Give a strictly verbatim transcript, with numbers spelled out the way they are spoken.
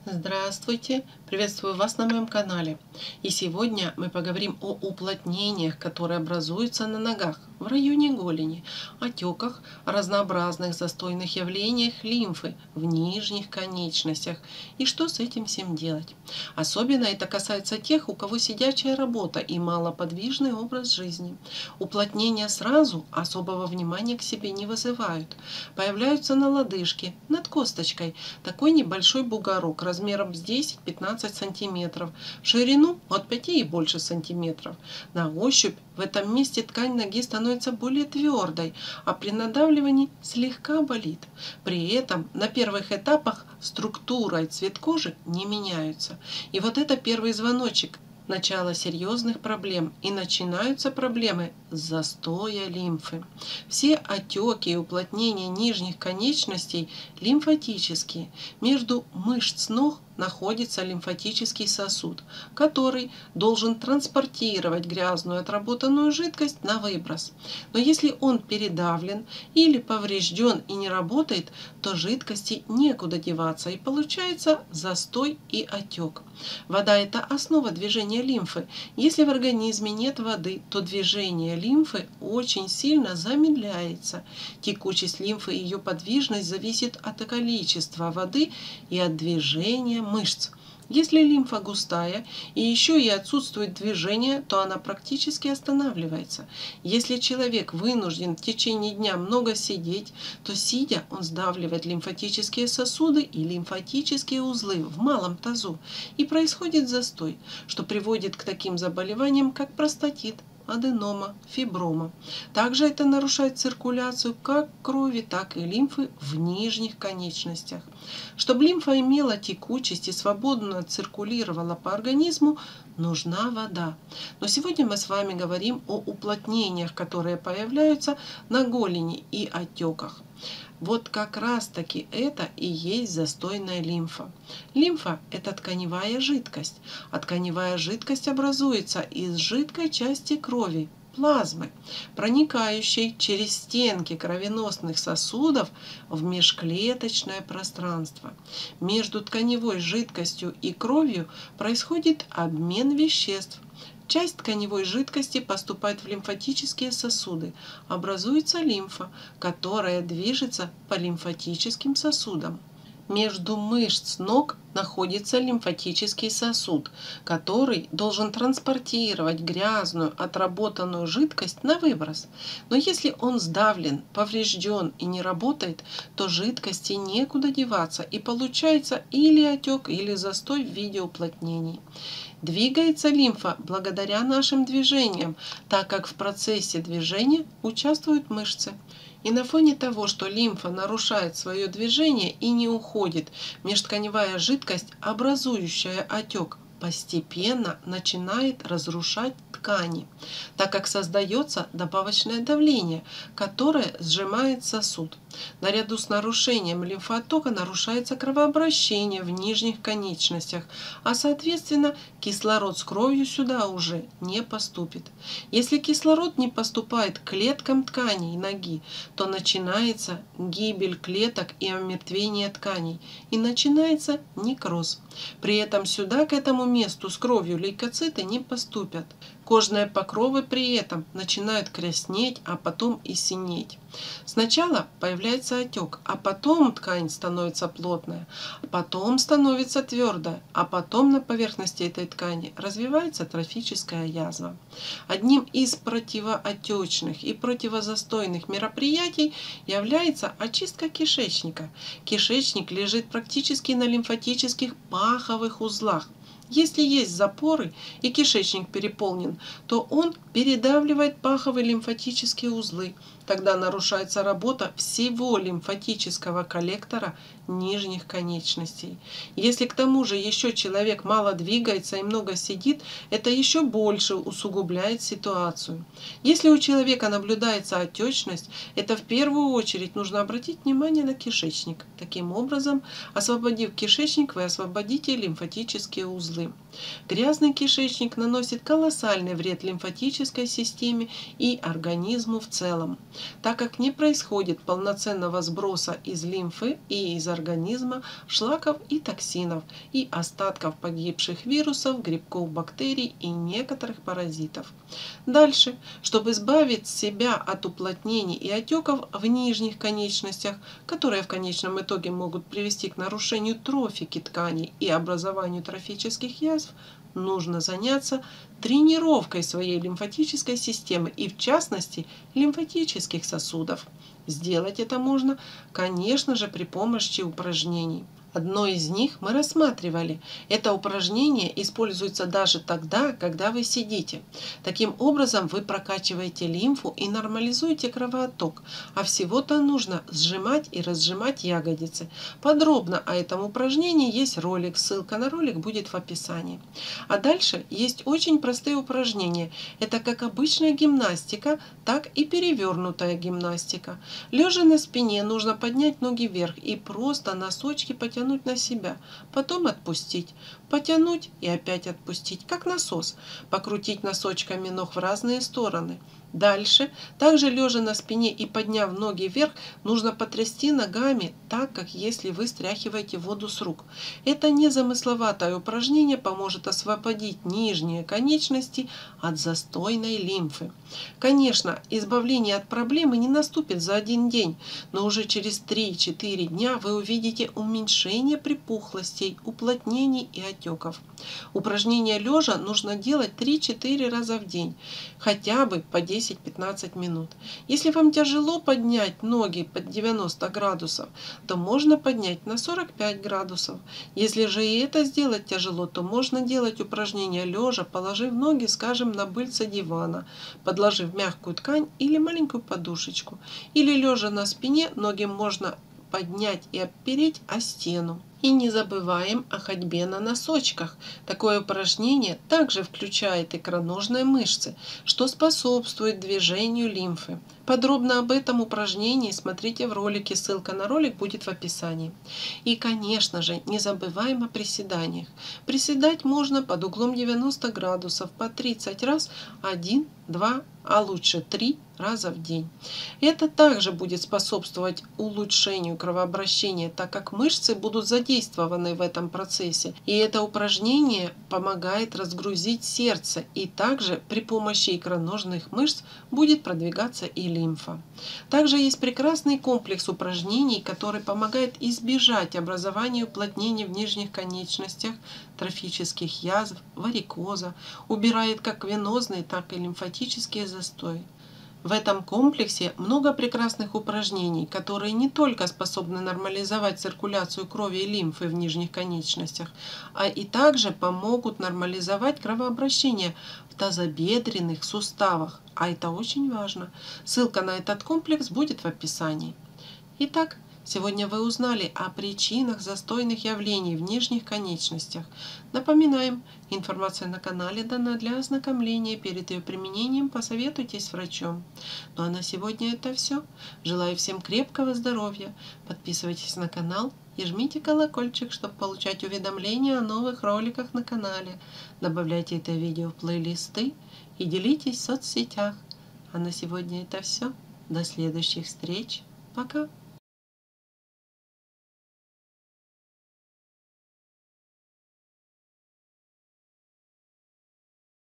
Здравствуйте! Приветствую вас на моем канале. И сегодня мы поговорим о уплотнениях, которые образуются на ногах, в районе голени, отеках, разнообразных застойных явлениях лимфы в нижних конечностях и что с этим всем делать. Особенно это касается тех, у кого сидячая работа и малоподвижный образ жизни. Уплотнения сразу особого внимания к себе не вызывают. Появляются на лодыжке, над косточкой, такой небольшой бугорок размером с десять-пятнадцать сантиметров, в ширину от пяти и больше сантиметров. На ощупь в этом месте ткань ноги становится более твердой, а при надавливании слегка болит. При этом на первых этапах структура и цвет кожи не меняются. И вот это первый звоночек. Начало серьезных проблем, и начинаются проблемы с застоя лимфы. Все отеки и уплотнения нижних конечностей лимфатические. Между мышц ног находится лимфатический сосуд, который должен транспортировать грязную отработанную жидкость на выброс. Но если он передавлен или поврежден и не работает, то жидкости некуда деваться, и получается застой и отек. Вода – это основа движения лимфы. Если в организме нет воды, то движение лимфы очень сильно замедляется. Текучесть лимфы и ее подвижность зависит от количества воды и от движения мышц. Если лимфа густая и еще и отсутствует движение, то она практически останавливается. Если человек вынужден в течение дня много сидеть, то сидя он сдавливает лимфатические сосуды и лимфатические узлы в малом тазу, и происходит застой, что приводит к таким заболеваниям, как простатит, аденома, фиброма. Также это нарушает циркуляцию как крови, так и лимфы в нижних конечностях. Чтобы лимфа имела текучесть и свободно циркулировала по организму, нужна вода. Но сегодня мы с вами говорим о уплотнениях, которые появляются на голени и отеках. Вот как раз таки это и есть застойная лимфа. Лимфа – это тканевая жидкость, а тканевая жидкость образуется из жидкой части крови, плазмы, проникающей через стенки кровеносных сосудов в межклеточное пространство. Между тканевой жидкостью и кровью происходит обмен веществ. Часть тканевой жидкости поступает в лимфатические сосуды, образуется лимфа, которая движется по лимфатическим сосудам. Между мышц ног находится лимфатический сосуд, который должен транспортировать грязную отработанную жидкость на выброс. Но если он сдавлен, поврежден и не работает, то жидкости некуда деваться, и получается или отек, или застой в виде уплотнений. Двигается лимфа благодаря нашим движениям, так как в процессе движения участвуют мышцы. И на фоне того, что лимфа нарушает свое движение и не уходит, межтканевая жидкость, образующая отек, постепенно начинает разрушать ткани, так как создается добавочное давление, которое сжимает сосуд. Наряду с нарушением лимфооттока нарушается кровообращение в нижних конечностях, а соответственно кислород с кровью сюда уже не поступит. Если кислород не поступает к клеткам тканей ноги, то начинается гибель клеток и омертвение тканей, и начинается некроз. При этом сюда, к этому месту с кровью, лейкоциты не поступят. Кожные покровы при этом начинают краснеть, а потом и синеть. Сначала появляется отек, а потом ткань становится плотная, потом становится твердая, а потом на поверхности этой ткани развивается трофическая язва. Одним из противоотечных и противозастойных мероприятий является очистка кишечника. Кишечник лежит практически на лимфатических паховых узлах. Если есть запоры и кишечник переполнен, то он передавливает паховые лимфатические узлы. Тогда нарушается работа всего лимфатического коллектора нижних конечностей. Если к тому же еще человек мало двигается и много сидит, это еще больше усугубляет ситуацию. Если у человека наблюдается отечность, это в первую очередь нужно обратить внимание на кишечник. Таким образом, освободив кишечник, вы освободите лимфатические узлы. Грязный кишечник наносит колоссальный вред лимфатической системе и организму в целом, так как не происходит полноценного сброса из лимфы и из организма шлаков и токсинов и остатков погибших вирусов, грибков, бактерий и некоторых паразитов. Дальше, чтобы избавить себя от уплотнений и отеков в нижних конечностях, которые в конечном итоге могут привести к нарушению трофики тканей и образованию трофических язв, нужно заняться тренировкой своей лимфатической системы и, в частности, лимфатических сосудов. Сделать это можно, конечно же, при помощи упражнений. Одно из них мы рассматривали. Это упражнение используется даже тогда, когда вы сидите. Таким образом вы прокачиваете лимфу и нормализуете кровоотток, а всего-то нужно сжимать и разжимать ягодицы. Подробно о этом упражнении есть ролик, ссылка на ролик будет в описании. А дальше есть очень простые упражнения. Это как обычная гимнастика, так и перевернутая гимнастика. Лежа на спине нужно поднять ноги вверх и просто носочки потянуть на себя, потом отпустить, потянуть и опять отпустить, как насос, покрутить носочками ног в разные стороны. Дальше, также лежа на спине и подняв ноги вверх, нужно потрясти ногами так, как если вы стряхиваете воду с рук. Это незамысловатое упражнение поможет освободить нижние конечности от застойной лимфы. Конечно, избавление от проблемы не наступит за один день, но уже через три-четыре дня вы увидите уменьшение припухлостей, уплотнений и отеков. Упражнения лежа нужно делать три-четыре раза в день, хотя бы по десять-пятнадцать минут. Если вам тяжело поднять ноги под девяносто градусов, то можно поднять на сорок пять градусов. Если же и это сделать тяжело, то можно делать упражнения лежа, положив ноги, скажем, на быльце дивана, подложив мягкую ткань или маленькую подушечку. Или лежа на спине, ноги можно поднять и опереть о стену. И не забываем о ходьбе на носочках. Такое упражнение также включает икроножные мышцы, что способствует движению лимфы. Подробно об этом упражнении смотрите в ролике, ссылка на ролик будет в описании. И, конечно же, не забываем о приседаниях. Приседать можно под углом девяносто градусов по тридцать раз, один, два, а лучше три раза в день. Это также будет способствовать улучшению кровообращения, так как мышцы будут задействованы в этом процессе. И это упражнение помогает разгрузить сердце, и также при помощи икроножных мышц будет продвигаться и лимфа. Также есть прекрасный комплекс упражнений, который помогает избежать образования уплотнений в нижних конечностях, трофических язв, варикоза, убирает как венозные, так и лимфатические застои. В этом комплексе много прекрасных упражнений, которые не только способны нормализовать циркуляцию крови и лимфы в нижних конечностях, а и также помогут нормализовать кровообращение в тазобедренных суставах, а это очень важно. Ссылка на этот комплекс будет в описании. Итак, сегодня вы узнали о причинах застойных явлений в нижних конечностях. Напоминаем, информация на канале дана для ознакомления. Перед ее применением посоветуйтесь с врачом. Ну а на сегодня это все. Желаю всем крепкого здоровья. Подписывайтесь на канал и жмите колокольчик, чтобы получать уведомления о новых роликах на канале. Добавляйте это видео в плейлисты и делитесь в соцсетях. А на сегодня это все. До следующих встреч. Пока!